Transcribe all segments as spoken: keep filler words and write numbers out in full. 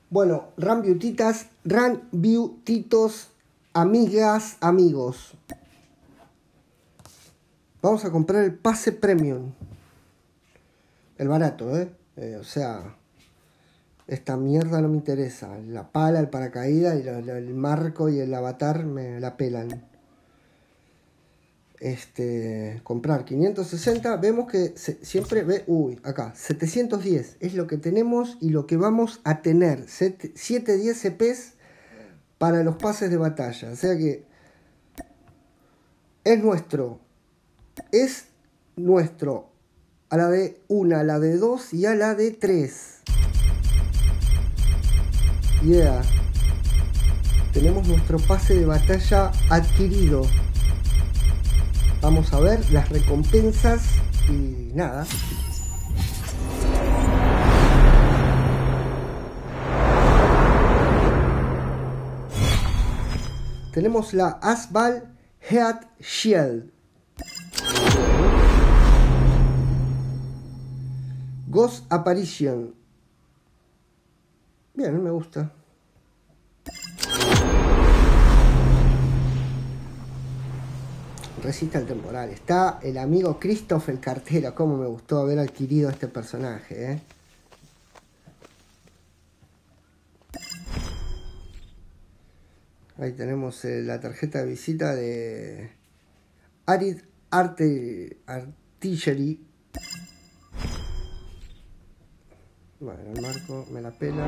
Bueno, Rambiutitas, Rambiutitos, amigas, amigos. Vamos a comprar el pase premium. El barato, ¿eh? eh o sea, esta mierda no me interesa. La pala, el paracaídas, y lo, lo, el marco y el avatar me la pelan. Este, comprar quinientos sesenta, vemos que se, siempre ve, uy, acá, setecientos diez es lo que tenemos y lo que vamos a tener, setecientos diez C Ps para los pases de batalla, o sea que es nuestro, es nuestro, a la de una, a la de dos y a la de tres, yeah, tenemos nuestro pase de batalla adquirido. Vamos a ver las recompensas y nada. Tenemos la Asbal Heat Shield. Ghost Apparition. Bien, me gusta. Resiste al temporal. Está el amigo Christoph el cartero. Cómo me gustó haber adquirido este personaje, ¿eh? Ahí tenemos eh, la tarjeta de visita de Arid Arte Artillery. Bueno, el marco me la pela.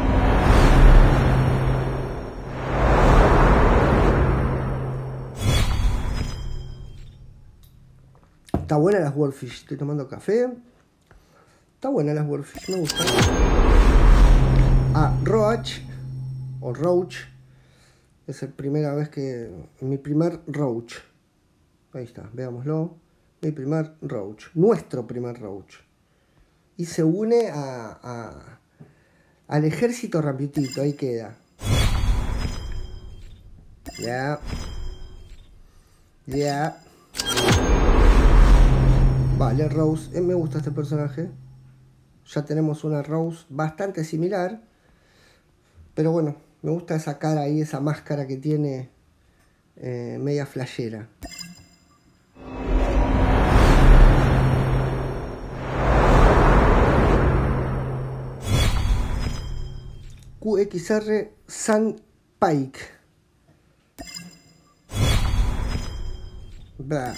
Está buena las Warfish, estoy tomando café. Está buena las Warfish, me gusta. Ah, Roach o Roach. Es la primera vez que... Mi primer Roach. Ahí está, veámoslo. Mi primer Roach. Nuestro primer Roach. Y se une a, a, al ejército Rambiutito, ahí queda. Ya. Ya. Vale, Rose, eh, me gusta este personaje. Ya tenemos una Rose bastante similar. Pero bueno, me gusta esa cara ahí, esa máscara que tiene eh, media flashera. Q X R Sun Pike. Bah.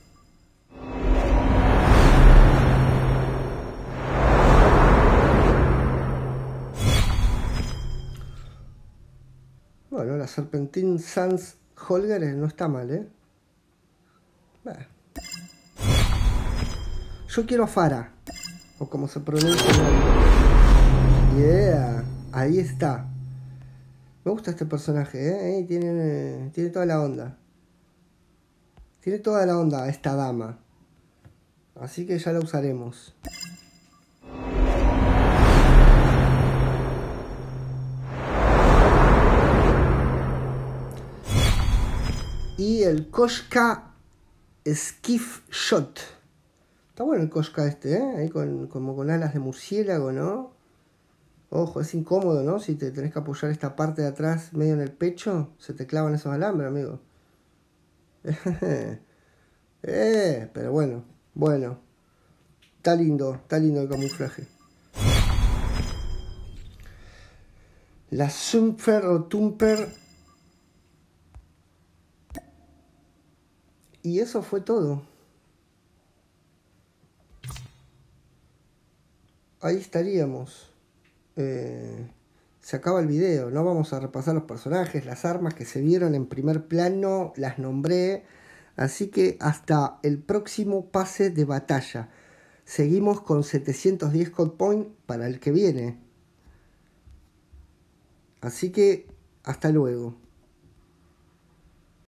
Bueno, la Serpentine Sans Holger no está mal, ¿eh? Bah. Yo quiero a Farah, o como se pronuncia el nombre. Yeah, ahí está. Me gusta este personaje, ¿eh? Tiene, tiene toda la onda. Tiene toda la onda esta dama. Así que ya la usaremos. Y el Koshka Skiff Shot. Está bueno el Koshka este, ¿eh? Ahí con, como con alas de murciélago, ¿no? Ojo, es incómodo, ¿no? Si te tenés que apoyar esta parte de atrás medio en el pecho, se te clavan esos alambres, amigo. eh, pero bueno, bueno. Está lindo, está lindo el camuflaje. La Sumper o Tumper. Y eso fue todo. Ahí estaríamos. Eh, se acaba el video. No vamos a repasar los personajes, las armas que se vieron en primer plano. Las nombré. Así que hasta el próximo pase de batalla. Seguimos con setecientos diez Code Point para el que viene. Así que hasta luego.